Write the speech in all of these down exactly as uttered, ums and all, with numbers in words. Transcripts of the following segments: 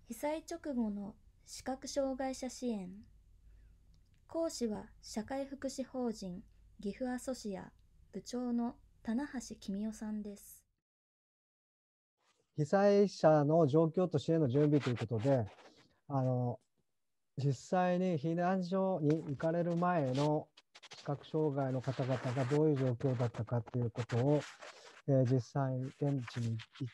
被災直後の視覚障害者支援。講師は社会福祉法人岐阜アソシア部長の棚橋公夫さんです。 被災者の状況と支援の準備ということで、あの実際に避難所に行かれる前の視覚障害の方々がどういう状況だったかということを、えー、実際に現地に行った、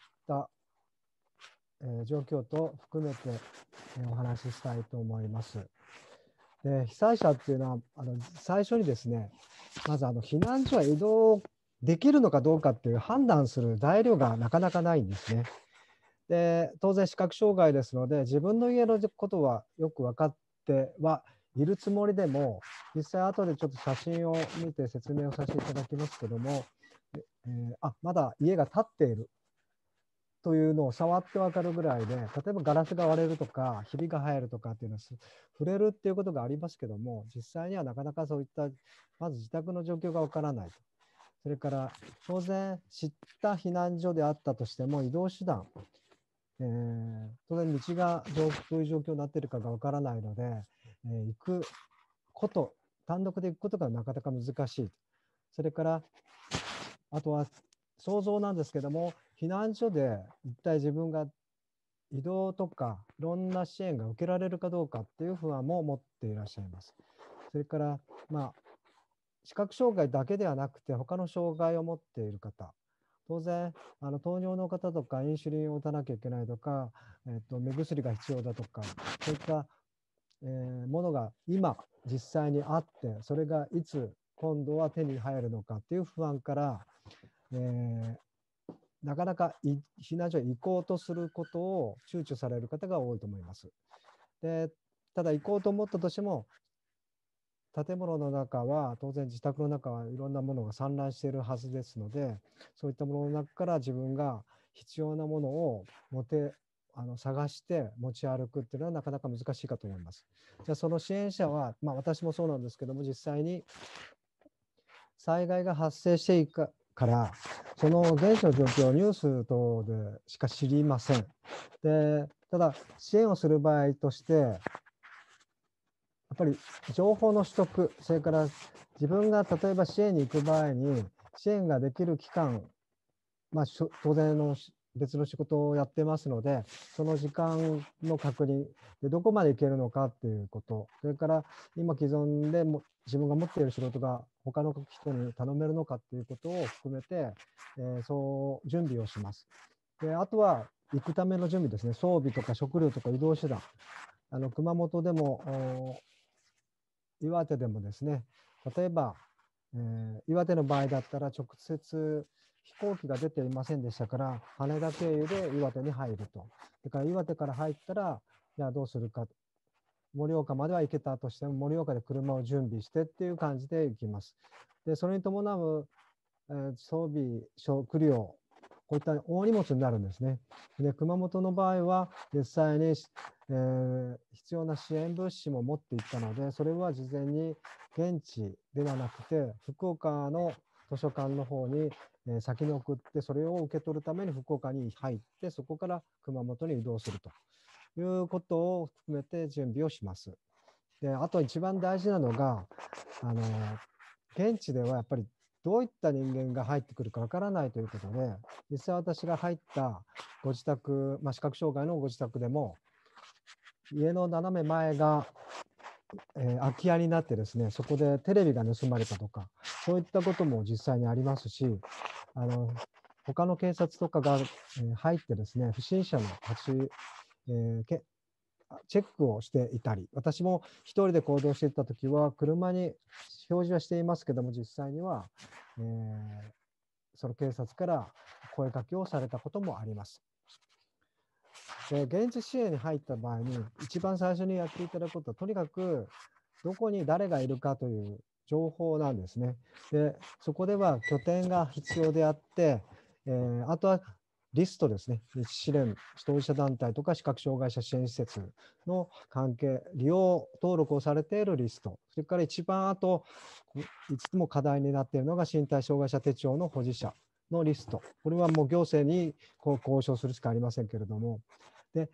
えー、状況と含めて、えー、お話ししたいと思います。で、被災者っていうのはあの最初にですね、まずあの避難所は移動できるのかどうかっていう判断する材料がなかなかないんですね。で、当然視覚障害ですので、自分の家のことはよく分かってはいるつもりでも、実際後でちょっと写真を見て説明をさせていただきますけども、えー、あ、まだ家が建っているというのを触って分かるぐらいで、例えばガラスが割れるとか、ひびが入るとかっていうのは触れるっていうことがありますけども、実際にはなかなかそういった、まず自宅の状況が分からないと。それから当然知った避難所であったとしても移動手段、えー、当然道がどういう状況になっているかがわからないので、えー、行くこと、単独で行くことがなかなか難しい。それから、あとは想像なんですけども、避難所で一体自分が移動とかいろんな支援が受けられるかどうかっていう不安も持っていらっしゃいます。それから、まあ、視覚障害だけではなくて、他の障害を持っている方、当然、あの糖尿の方とか、インシュリンを打たなきゃいけないとか、えっと、目薬が必要だとか、そういった、えーものが今、実際にあって、それがいつ今度は手に入るのかっていう不安から、えーなかなか避難所へ行こうとすることを躊躇される方が多いと思います。で、ただ行こうと思ったとしても、建物の中は当然自宅の中はいろんなものが散乱しているはずですので、そういったものの中から自分が必要なものを持てあの探して持ち歩くっていうのはなかなか難しいかと思います。じゃあその支援者は、まあ、私もそうなんですけども、実際に災害が発生していくからその現地の状況をニュース等でしか知りません。で、ただ支援をする場合としてやっぱり情報の取得、それから自分が例えば支援に行く場合に、支援ができる期間、まあ、当然の別の仕事をやってますので、その時間の確認で、どこまで行けるのかっていうこと、それから今既存でも自分が持っている仕事が他の人に頼めるのかっていうことを含めて、えー、そう準備をします。で、あとは行くための準備ですね、装備とか食料とか移動手段。あの熊本でも岩手でもですね、例えば、えー、岩手の場合だったら直接飛行機が出ていませんでしたから、羽田経由で岩手に入ると。だから岩手から入ったら、じゃあどうするか。盛岡までは行けたとしても、盛岡で車を準備してっていう感じで行きます。で、それに伴う、えー、装備、食料、こういった大荷物になるんですね。で、熊本の場合は、実際に、えー、必要な支援物資も持っていったので、それは事前に現地ではなくて、福岡の図書館の方に先に送って、それを受け取るために福岡に入って、そこから熊本に移動するということを含めて準備をします。で、あと一番大事なのが、あの、現地ではやっぱりどういった人間が入ってくるかわからないということで、実際私が入ったご自宅、まあ、視覚障害のご自宅でも、家の斜め前が、えー、空き家になってですね、そこでテレビが盗まれたとか、そういったことも実際にありますし、あの他の警察とかが、えー、入ってですね、不審者の立ち、えー、けチェックをしていたり、私も一人で行動していたときは、車に表示はしていますけども、実際には、えー、その警察から声かけをされたこともあります。で、現地支援に入った場合に、一番最初にやっていただくことは、とにかくどこに誰がいるかという情報なんですね。で、そこでは拠点が必要であって、えー、あとはリストですね。支連、当事者団体とか視覚障害者支援施設の関係、利用登録をされているリスト。それから一番あと、いつも課題になっているのが身体障害者手帳の保持者のリスト。これはもう行政にこう交渉するしかありませんけれども。で、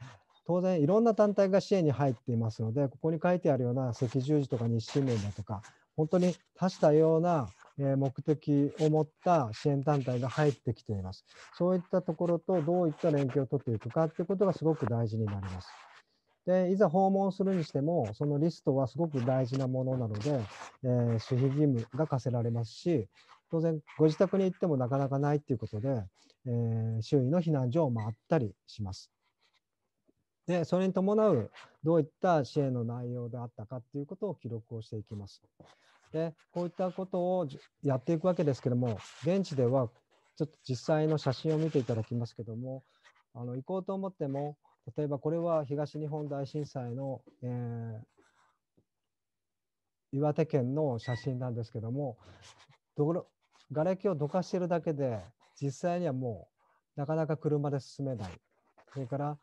当然いろんな団体が支援に入っていますので、ここに書いてあるような赤十字とか日清連だとか、本当に多種多様な目的を持った支援団体が入ってきています。そういったところとどういった連携を取っていくかということがすごく大事になります。で、いざ訪問するにしても、そのリストはすごく大事なものなので、えー、守秘義務が課せられますし、当然ご自宅に行ってもなかなかないということで、えー、周囲の避難所を回ったりします。で、それに伴うどういった支援の内容であったかということを記録をしていきます。で、こういったことをやっていくわけですけども、現地ではちょっと実際の写真を見ていただきますけども、あの行こうと思っても、例えばこれは東日本大震災の、えー、岩手県の写真なんですけども、瓦礫をどかしているだけで、実際にはもうなかなか車で進めない。それから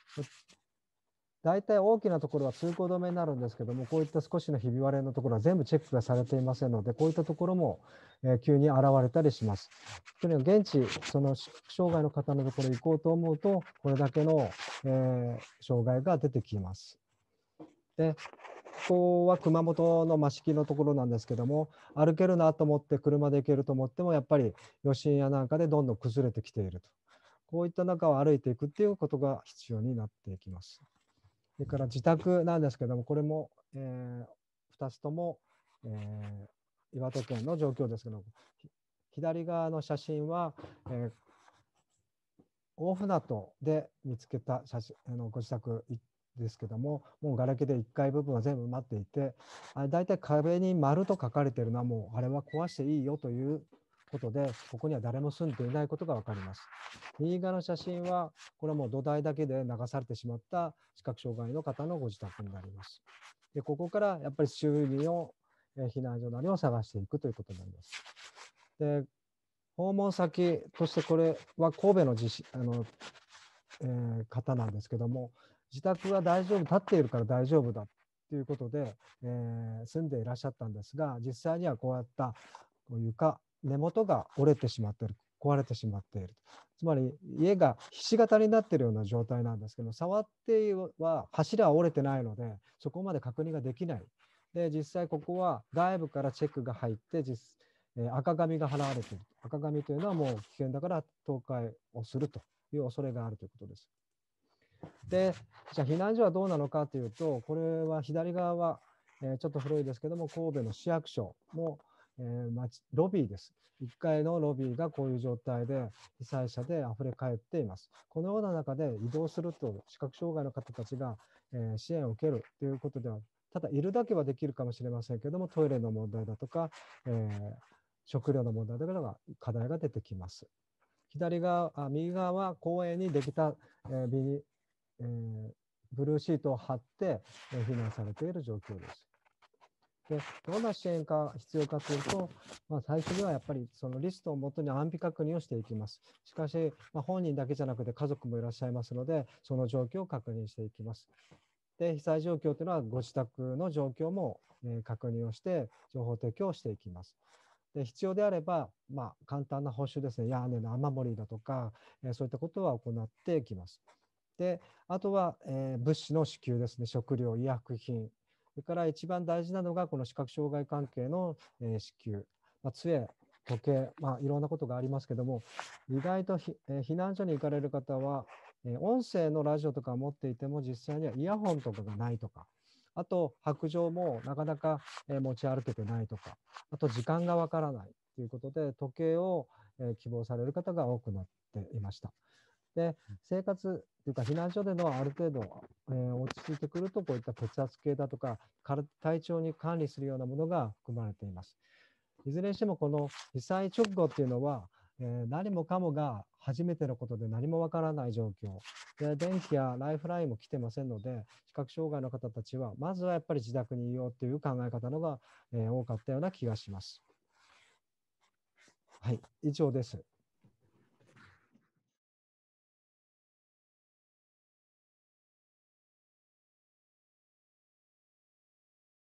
大体大きなところは通行止めになるんですけども、こういった少しのひび割れのところは全部チェックがされていませんので、こういったところも、えー、急に現れたりします。というのは現地、その障害の方のところに行こうと思うと、これだけの、えー、障害が出てきます。で、ここは熊本の益城のところなんですけども、歩けるなと思って車で行けると思っても、やっぱり余震やなんかでどんどん崩れてきていると。こういった中を歩いていくっていうことが必要になっていきます。それから自宅なんですけども、これも、えー、ふたつとも、えー、岩手県の状況ですけども、左側の写真は、えー、大船渡で見つけた写真、あのご自宅ですけども、もう瓦礫でいっかい部分は全部埋まっていて、あだいたい壁に丸と書かれているのはもうあれは壊していいよということで、ここには誰も住んでいないことが分かります。右側の写真は、これはもう土台だけで流されてしまった視覚障害の方のご自宅になります。で、ここからやっぱり周囲の避難所なりを探していくということになります。で、訪問先としてこれは神戸の地震あの、えー、方なんですけども、自宅は大丈夫、立っているから大丈夫だということで、えー、住んでいらっしゃったんですが、実際にはこうやった床、根元が折れてしまっている、壊れてしまっている。つまり家がひし形になっているような状態なんですけど、触っては柱は折れてないので、そこまで確認ができない。で、実際ここは外部からチェックが入って、実え赤紙が払われている。赤紙というのはもう危険だから倒壊をするという恐れがあるということです。で、じゃあ避難所はどうなのかというと、これは左側は、えー、ちょっと古いですけども、神戸の市役所の、えー、町ロビーです。いっかいのロビーがこういう状態で被災者で溢れ返っています。このような中で移動すると視覚障害の方たちが、えー、支援を受けるということでは、ただいるだけはできるかもしれませんけども、トイレの問題だとか、えー、食料の問題だとか課題が出てきます。左側、あ右側は公園にできた、えービニえー、ブルーシートを貼って、えー、避難されている状況です。で、どんな支援が必要かというと、まあ、最初にはやっぱりそのリストをもとに安否確認をしていきます。しかし、まあ、本人だけじゃなくて家族もいらっしゃいますので、その状況を確認していきます。で、被災状況というのはご自宅の状況も、えー、確認をして情報提供をしていきます。で、必要であれば、まあ、簡単な補修ですね、屋根の雨漏りだとか、えー、そういったことは行っていきます。で、あとは、えー、物資の支給ですね、食料、医薬品。それから一番大事なのが、この視覚障害関係の、えー、支給。まあ、杖、時計、まあ、いろんなことがありますけども、意外とひ、えー、避難所に行かれる方は、えー、音声のラジオとかを持っていても、実際にはイヤホンとかがないとか、あと、白杖もなかなか、えー、持ち歩けてないとか、あと、時間がわからないということで、時計を、えー、希望される方が多くなっていました。で、生活というか避難所でのある程度、えー、落ち着いてくると、こういった血圧計だとか、体調に管理するようなものが含まれています。いずれにしても、この被災直後っていうのは、えー、何もかもが初めてのことで何もわからない状況で、電気やライフラインも来てませんので、視覚障害の方たちは、まずはやっぱり自宅にいようという考え方のが、えー、多かったような気がします。はい、以上です。